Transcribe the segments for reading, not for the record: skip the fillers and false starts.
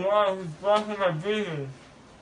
God, he's blocking my breathing.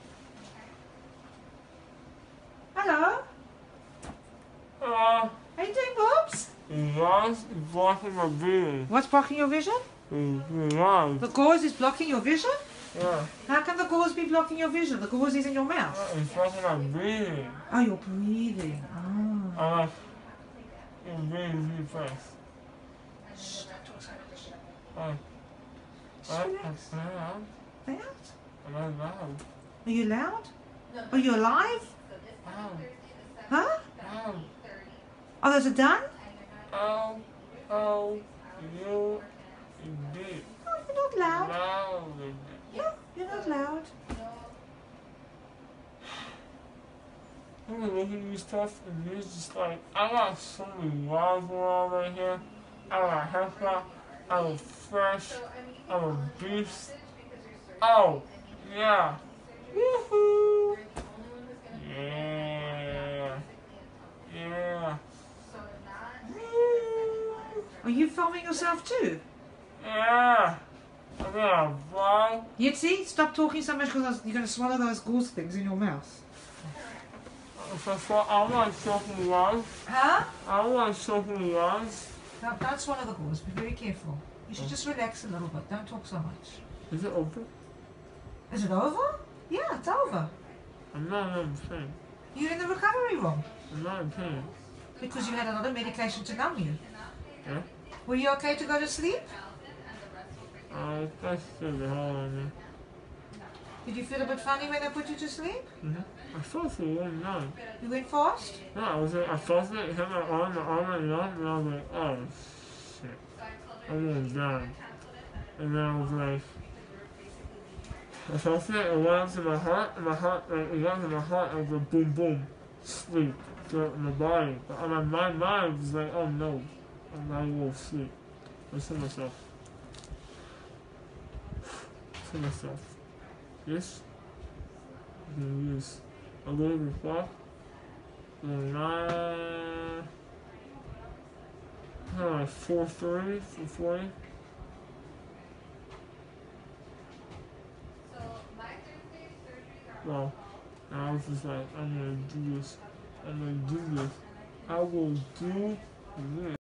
Hello? Hello? How you doing, Bobs? He's blocking my breathing. What's blocking your vision? The gauze is blocking your vision? Yeah. How can the gauze be blocking your vision? The gauze is in your mouth. It's blocking my breathing. Oh, you're breathing. Oh. You're breathing really fast. Shh, don't talk so much. Oh. Just relax. Am I loud? Loud? Am I loud? Are you loud? Are you alive? Loud. Huh? Loud. Oh, those are done? Oh. Oh. You. Indeed. Oh, you're not loud. Loud. No, you're not loud. I'm looking at this stuff and it's just like, I got so many laws around right here. I got haircut. I'm fresh. I'm a beast. Oh, yeah. Woohoo! Yeah. Yeah. Woo! Are you filming yourself too? Yeah. I'm gonna fly. Yitzi, stop talking so much because you're going to swallow those gauze things in your mouth. I want something love. Huh? I want something love. No, don't swallow the gauze. Be very careful. You should just relax a little bit. Don't talk so much. Is it open? Is it over? Yeah, it's over. I'm not in pain. You're in the recovery room I'm not in pain. because you had a lot of medication to numb you. Yeah? Were you okay to go to sleep? That's still the hell on me. Did you feel a bit funny when I put you to sleep? I felt for one night. You went fast? No, I felt it, hit my arm, and I was like, oh, shit. I'm going down. And then I was like, I felt it, it went up to my heart, and like, it went to my heart, and it was like, boom, boom, sleep, in my body. But my mind was like, oh no, I'm not going to sleep. I said to myself, yes, I'm going to use a little bit more. 4:30, 4:40. Well, and I was just like, I'm gonna do this. I will do this.